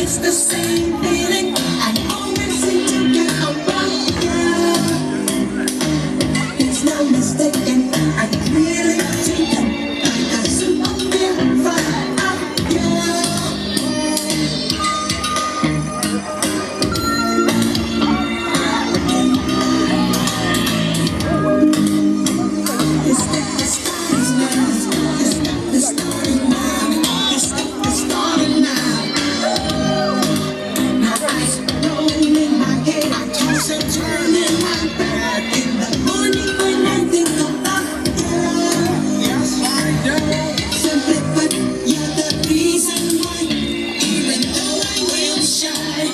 It's the same feeling I always seem to get around you. There's no mistaking, I really think I'm like a superman from you. It's the starting now. It's the starting now. It's the starting now. My eyes rolling in my head, I toss and turn in my bed in the morning when I think about you. Yes, I do. Simply put, you're the reason why, even though I will shine,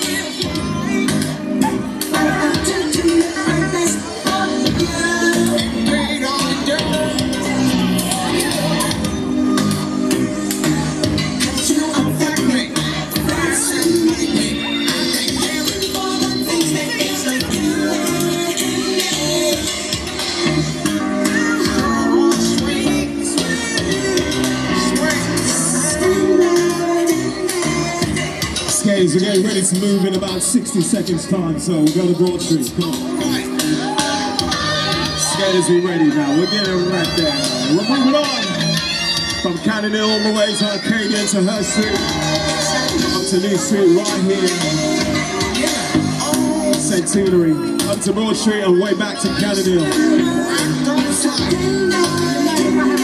I attempt to make my best for you. Wait on you. You affect me, fascinate me. I'm caring for the things that is like you. Skaters, we're getting ready to move in about 60 seconds time, so we'll go to Broad Street. Come on. Skaters, we ready now. We're getting right there. We're moving on from Cannon Hill all the way to Arcadia to Her Street, up to New Street right here. Centenary, up to Broad Street and way back to Cannon Hill.